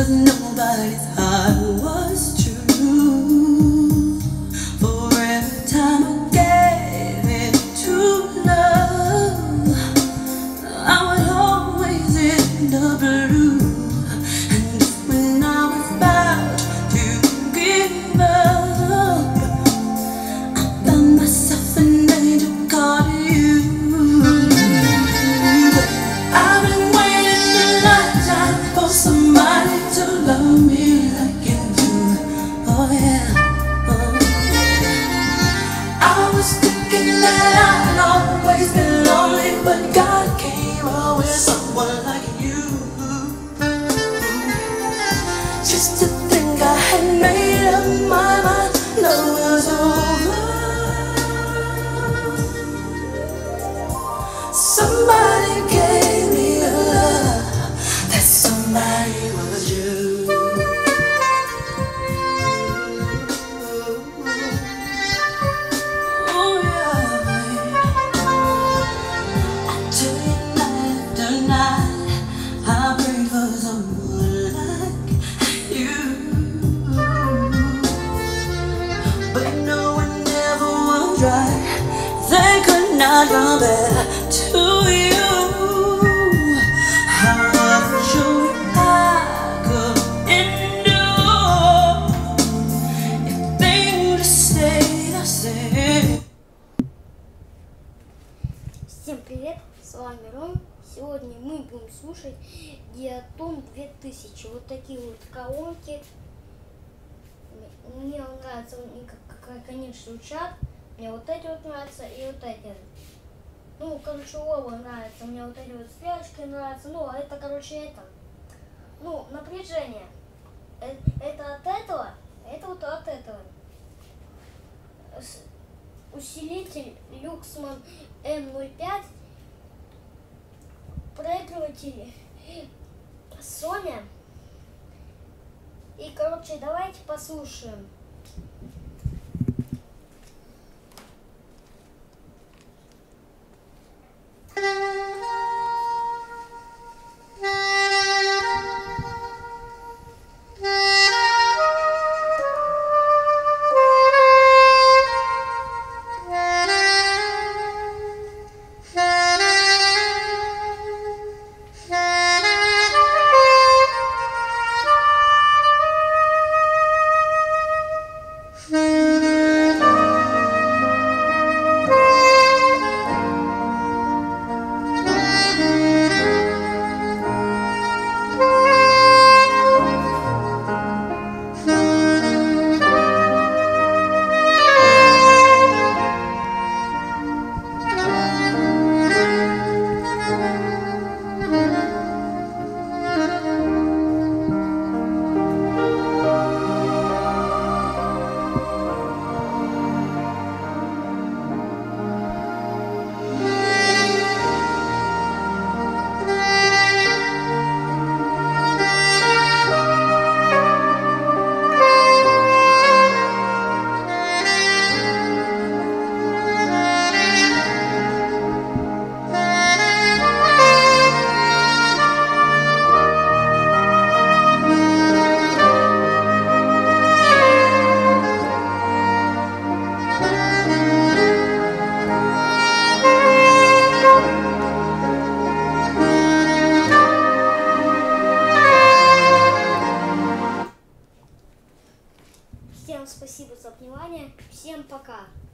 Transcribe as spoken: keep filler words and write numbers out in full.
'cause nobody's heart was true. For every time I gave it to love, I would always end up blue. And just when I was about to give up, I found myself an angel called you. I've been waiting a lifetime for somebody to love me like you do. Oh yeah. Oh. I was thinking that I'd always be lonely, but God came up with someone like you. Just to think I had made up my mind, love was over. Somebody gave me a love, that somebody was you. Oh yeah. I tell you night after night, I pray for someone like you. But no one ever was right. They could not compare to you. How much I could endure if things stayed the same. Всем привет, с вами Ром. Сегодня мы будем слушать Диатон две тысячи. Вот такие вот колонки. Мне нравится, как, конечно, звучат. Мне вот эти вот нравятся и вот эти. Ну, короче, оба нравятся. Мне вот эти вот стрелочки нравятся. Ну, это, короче, это. Ну, напряжение. Это от этого, это вот от этого. Усилитель Люксман эм ноль пять. Проигрыватели Sony. И, короче, давайте послушаем. Всем спасибо за внимание. Всем пока.